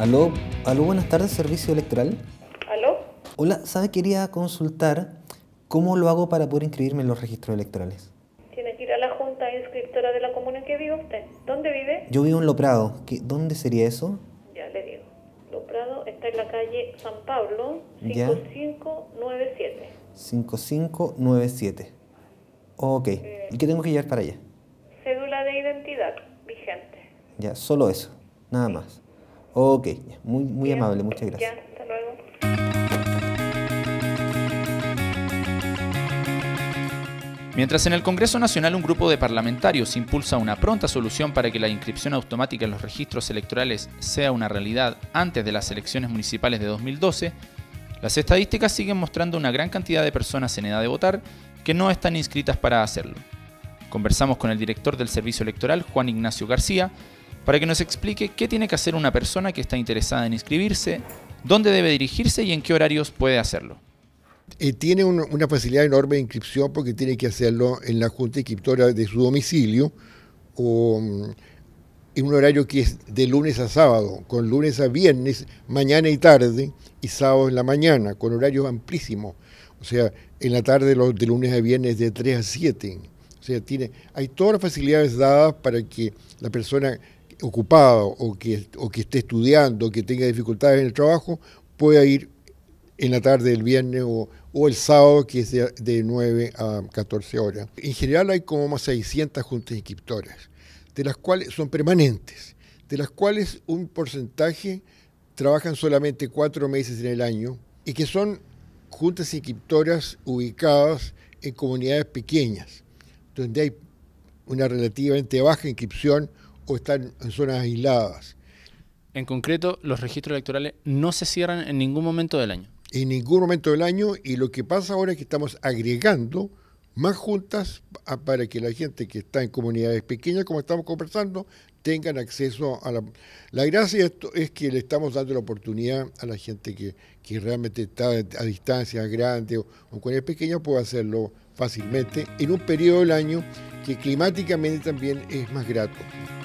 Aló, aló, buenas tardes, servicio electoral. ¿Aló? Hola, ¿sabe? Quería consultar cómo lo hago para poder inscribirme en los registros electorales. Tiene que ir a la junta inscriptora de la comuna en que vive usted. ¿Dónde vive? Yo vivo en Lo Prado. ¿Dónde sería eso? Ya le digo. Lo Prado está en la calle San Pablo, Ya. 5597. 5597. Ok. ¿Y qué tengo que llevar para allá? Cédula de identidad vigente. Ya, solo eso. Nada más. Ok, ya. Muy Bien. amable, muchas gracias. Ya, hasta luego. Mientras en el Congreso Nacional un grupo de parlamentarios impulsa una pronta solución para que la inscripción automática en los registros electorales sea una realidad antes de las elecciones municipales de 2012, las estadísticas siguen mostrando una gran cantidad de personas en edad de votar que no están inscritas para hacerlo. Conversamos con el director del Servicio Electoral, Juan Ignacio García, para que nos explique qué tiene que hacer una persona que está interesada en inscribirse, dónde debe dirigirse y en qué horarios puede hacerlo. Tiene una facilidad enorme de inscripción porque tiene que hacerlo en la junta inscriptora de su domicilio o en un horario que es de lunes a sábado, con lunes a viernes, mañana y tarde, y sábado en la mañana, con horarios amplísimos. O sea, en la tarde de lunes a viernes de 3 a 7. O sea, hay todas las facilidades dadas para que la persona ocupada o que esté estudiando, que tenga dificultades en el trabajo, pueda ir en la tarde del viernes o el sábado, que es de 9 a 14 horas. En general hay como más 600 juntas inscriptoras, de las cuales son permanentes, de las cuales un porcentaje trabajan solamente 4 meses en el año y que son juntas inscriptoras ubicadas en comunidades pequeñas, donde hay una relativamente baja inscripción o están en zonas aisladas. En concreto, los registros electorales no se cierran en ningún momento del año. En ningún momento del año, y lo que pasa ahora es que estamos agregando más juntas para que la gente que está en comunidades pequeñas, como estamos conversando, tengan acceso a la gracia de esto es que le estamos dando la oportunidad a la gente que realmente está a distancias grandes o comunidades pequeñas, puede hacerlo fácilmente en un periodo del año que climáticamente también es más grato.